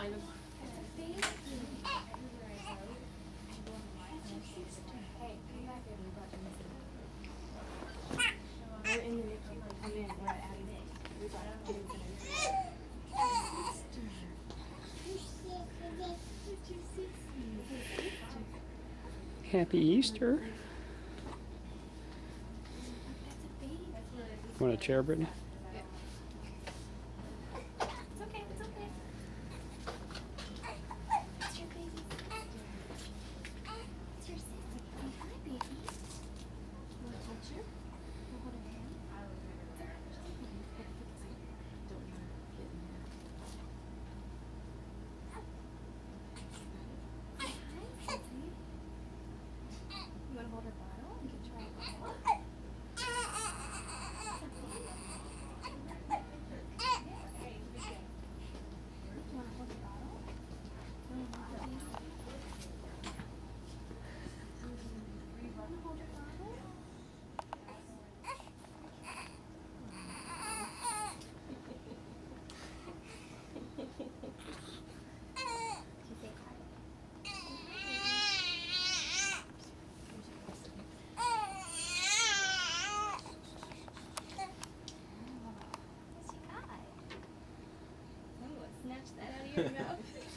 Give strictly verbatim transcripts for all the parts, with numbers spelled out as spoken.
find them. We're in the Nikki. I'm in. We're at Adee. We got Jamison. Happy Easter. Want a chair, Brittany? Yeah. It's okay, it's okay. It's your baby. It's your sister. Say hi, baby. You want to touch her? You want to hold her hand? Don't want to get in there. Say hi, Sissy. You want to hold her bottle? You can try a bottle. Snatch that out of your mouth.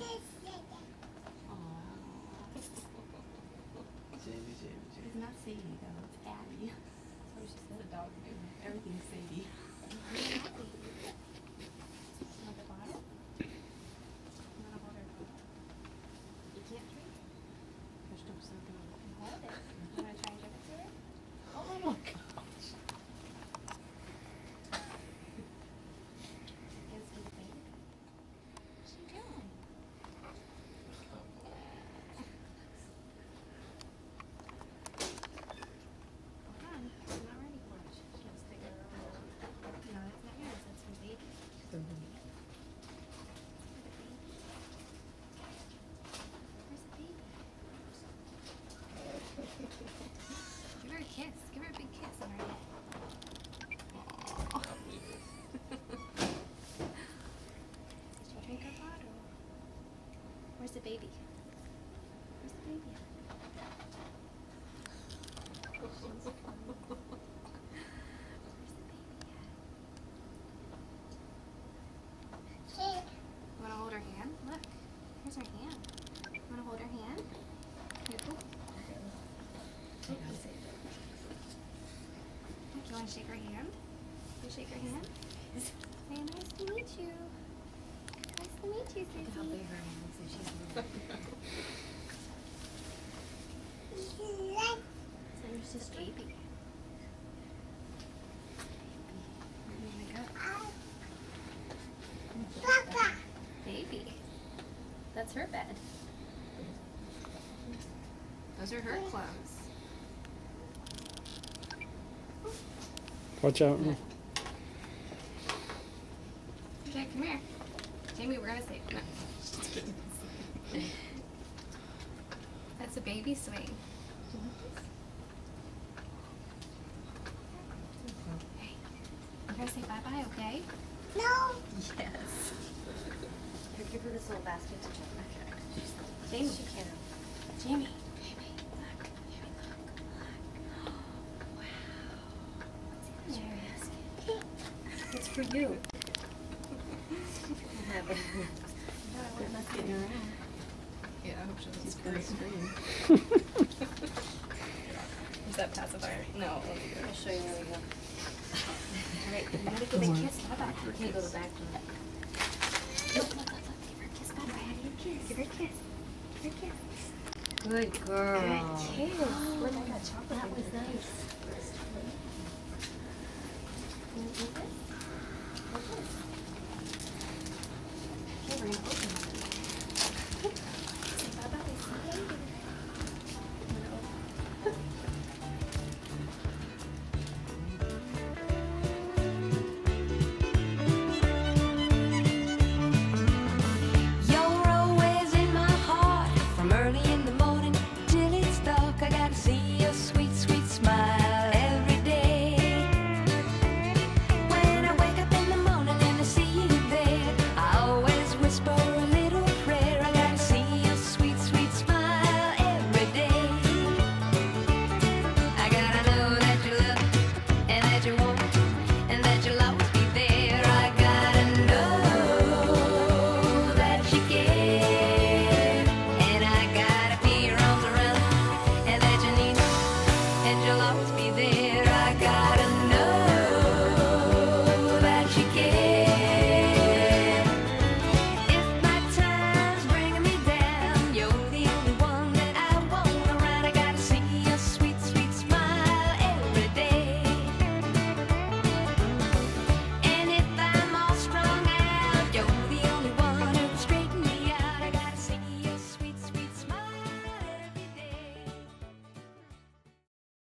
Jamie, Jamie, Jamie. It's not Sadie though, it's Adee. That's what she said. The dog name. Everything's Sadie. Want the bottle? You want to hold her bottle? You can't drink? Pushed up something. Hold it. You want to try and give it to her? Oh my gosh. Yes, we think. What's she doing? Hold on. I'm not ready for it. She wants to take her around. No, that's not yours. That's her baby. Mm-hmm. Where's the baby? Give her a kiss. Give her a big kiss on her head. Aww. Did she drink her bottle? Where's the baby? Where's the baby at? Where's the baby at? You wanna hold her hand? Look. Here's her hand. You wanna hold her hand? Here, go. Look, you wanna shake her hand? You shake her hand? Say nice to meet you. Nice to meet you, Sissy. How big her hand is, she's so you're just baby. Where do you wanna go? Baby. That's her bed. Those are her clothes. Watch out. Okay, come here. Jamie, we're gonna say no. Just kidding. That's a baby swing. Hey, we're gonna say bye-bye, okay? No. Yes. Here, give her this little basket to check. Okay. Jamie. She can't. Jamie. Jamie, look. Jamie, look. Look. Wow. What's in your basket? It's for you. Have it. No, I want Let's to get her out. Yeah, I hope she doesn't She's gonna scream. scream. Is that pacifier? No, let me do I'll it. show you where we go. Alright, you gotta give a kiss. Bye-bye. I'm gonna go to the back door. Look, look, look, look. Give her a kiss. Bye-bye. Give her a kiss. Give her a kiss. Give her a kiss. Good girl. Good kiss. Look, I got chocolate. That was nice. Can you eat this? What's this? Okay, we're gonna